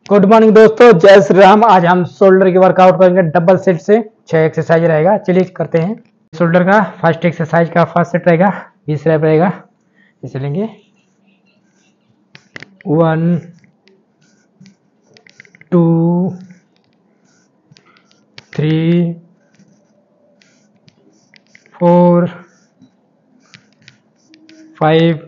Good morning दोस्तों, जय श्री राम। आज हम शोल्डर की वर्कआउट करेंगे डबल सेट से। 6 एक्सरसाइज रहेगा, चलिए करते हैं। शोल्डर का फर्स्ट एक्सरसाइज का फर्स्ट सेट रहेगा, 20 रैप रहेगा। इसे लेंगे 1 2 3 4 5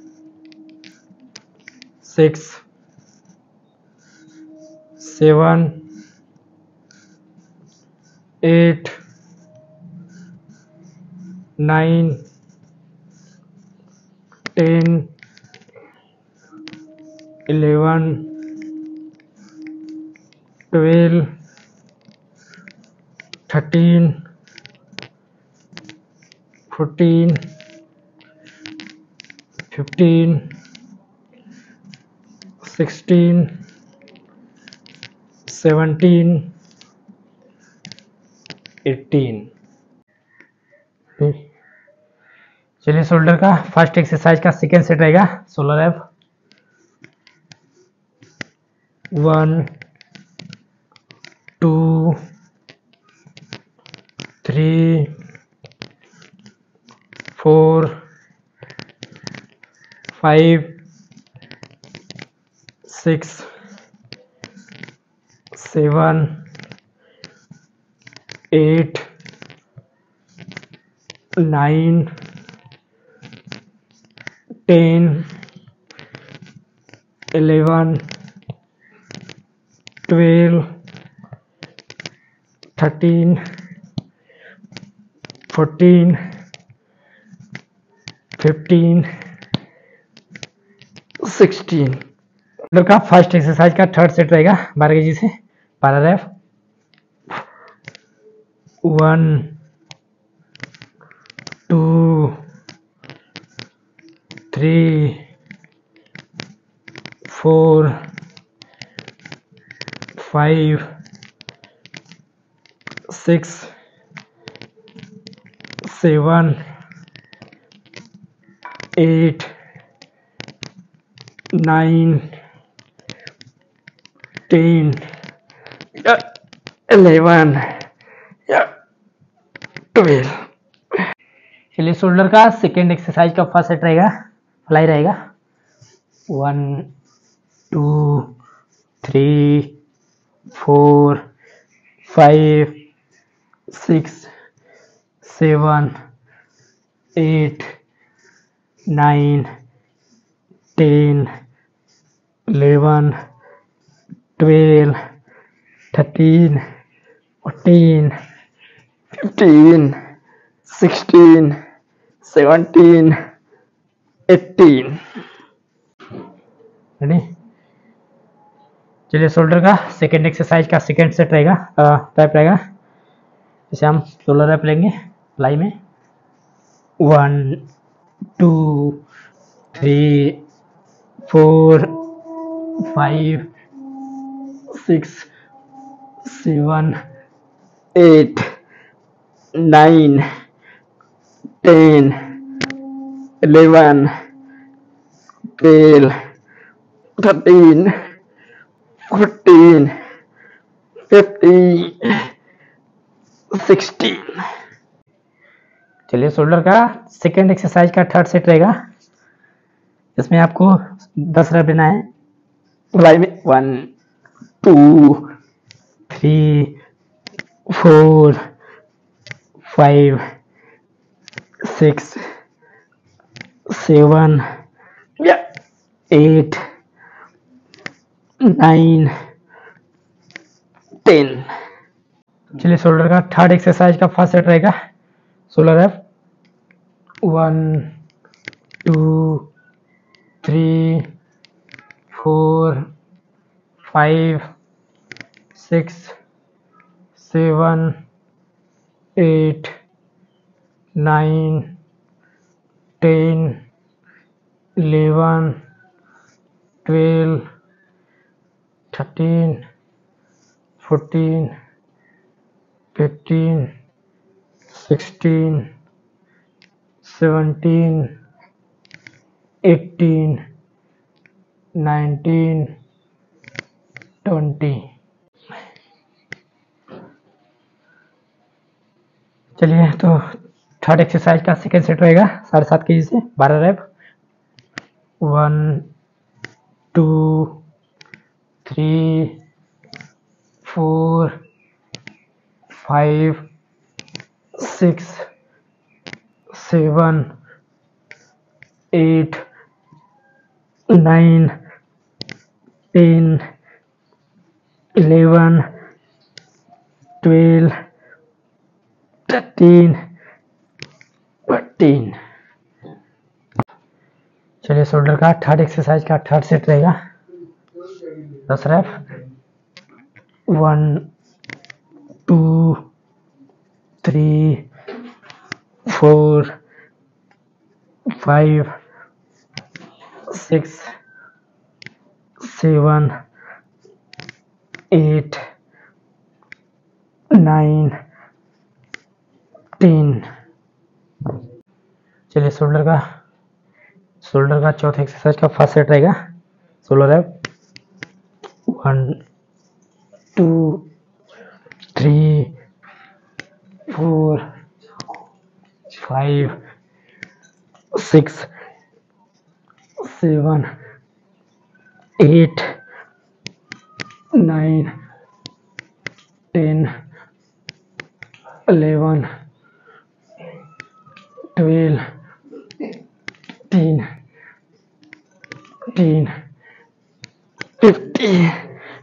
6 7 8 9 10 11 12 13 14 15 16 17 18। चलिए, शोल्डर का फर्स्ट एक्सरसाइज का सेकेंड सेट रहेगा 16 रैप। 1 2 3 4 5 6 7 8 9 10 11 12 13 14 15 16। शोल्डर का फर्स्ट एक्सरसाइज का थर्ड सेट रहेगा 12 केजी से 12 रैप। 1 2 3 4 5 6 7 8 9 10 11 12। चलिए, शोल्डर का सेकेंड एक्सरसाइज का फर्स्ट सेट रहेगा, फ्लाई रहेगा। 1 2 3 4 5 6 7 8 9 10 11 12 13 14 15 16 17 18। रेडी? चलिए, शोल्डर का सेकेंड एक्सरसाइज का सेकेंड सेट रहेगा, रैप रहेगा। जैसे हम 16 रैप लेंगे फ्लाई में। 1 2 3 4 5 6 7 8 9 10 11 12 13 14 15 16। चलिए, शोल्डर का सेकेंड एक्सरसाइज का थर्ड सेट रहेगा, इसमें आपको 10 रैप लेना है फ्लाई में। 1 2 3 4 5 6 7 8 9 10। चलिए, शोल्डर का थर्ड एक्सरसाइज का फर्स्ट सेट रहेगा 16 रैप। 1 2 3 4 5 6 7 8 9 10 11 12 13 14 15 16 17 18 19 20। चलिए तो थर्ड एक्सरसाइज का सेकेंड सेट रहेगा 7.5 kg से 12 रैप। 1 2 3 4 5 6 7 8 9 10 11 12 13 14। चलिए शोल्डर का थर्ड एक्सरसाइज का थर्ड सेट रहेगा 10 रैप। 1 2 3 4 5 6 7 8 9 10। चलिए शोल्डर का चौथा एक्सरसाइज का फर्स्ट सेट रहेगा 16 रैप। 1 2 3 4 5 6 7 8 9 10 11 12 13 14 15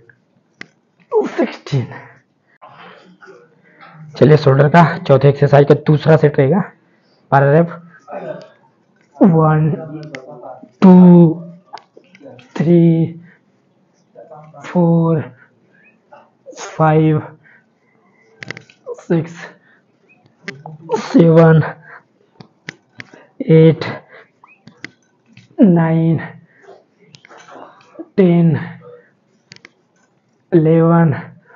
16। चलिए शोल्डर का चौथे एक्सरसाइज का दूसरा सेट रहेगा 12 रैप। 1 2 3 4 5 6 7 8 9 10 11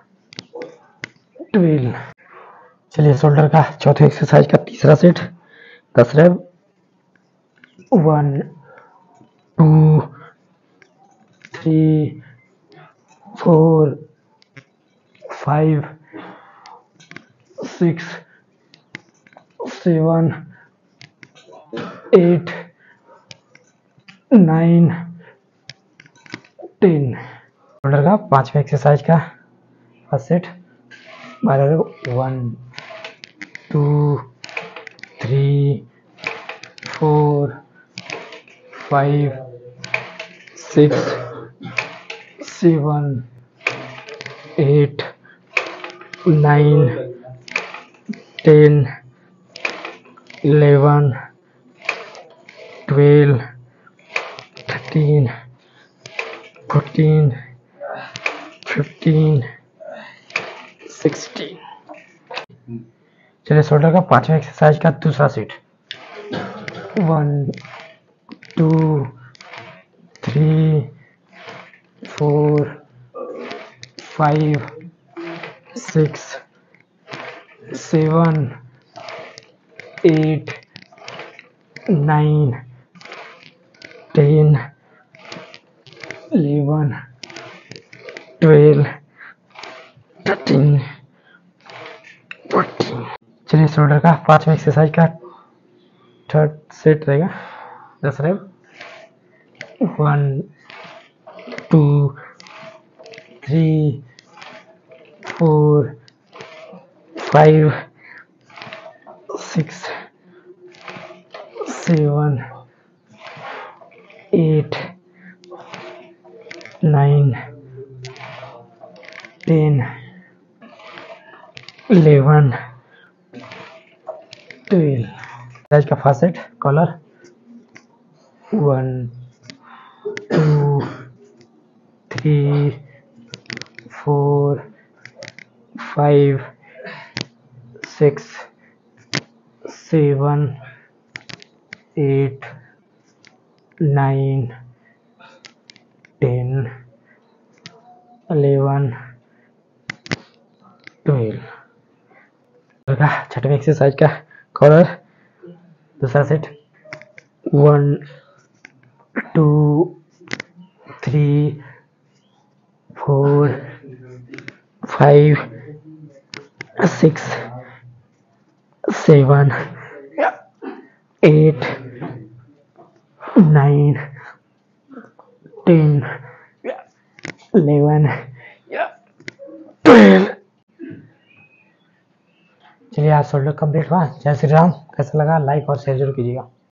12। चलिए शोल्डर का चौथे एक्सरसाइज का तीसरा सेट 10 रैप। 1 2 3 4 5 6 7 8 9 10। शोल्डर का पांचवा एक्सरसाइज का फर्स्ट सेट 12 रैप। 1 2 3 4 5 6 7 8 9 10 11 12 13 14 15 16। चलिए शोल्डर का पांचवा एक्सरसाइज का दूसरा सेट 1 2 3 4 5 6 7 8 9 10 11 12 13 14। चलिए शोल्डर का पांचवा एक्सरसाइज का थर्ड सेट रहेगा 10 रैप। 1 2 3 4 5 6 7 8 9 10 11 12। साइज का फर्स्ट सेट कॉलर 1 2 3 4 5 6 7 8 9 10 11 12। छठवें एक्सरसाइज का कॉलर दूसरा सेट 1 2 3 4 5 6 7 8 9 10 11 12। चलिए आज शोल्डर कंप्लीट हुआ। जय श्री राम। कैसा लगा लाइक और शेयर जरूर कीजिएगा।